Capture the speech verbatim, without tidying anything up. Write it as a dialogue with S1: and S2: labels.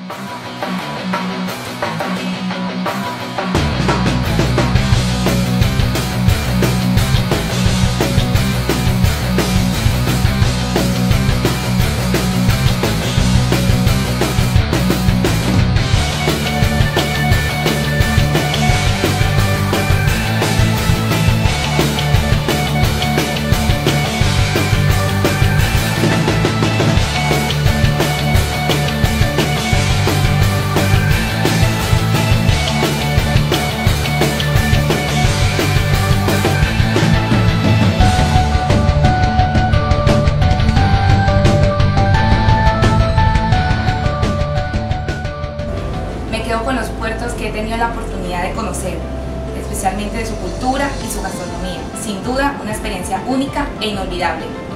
S1: Con los puertos que he tenido la oportunidad de conocer, especialmente de su cultura y su gastronomía. Sin duda, una experiencia única e inolvidable.